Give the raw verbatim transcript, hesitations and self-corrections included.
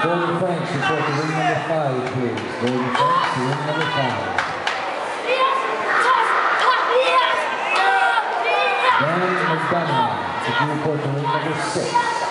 Golden Franks report to ring number five, please. Golden Franks to ring number five. Dan McDonough, if you report to ring number six.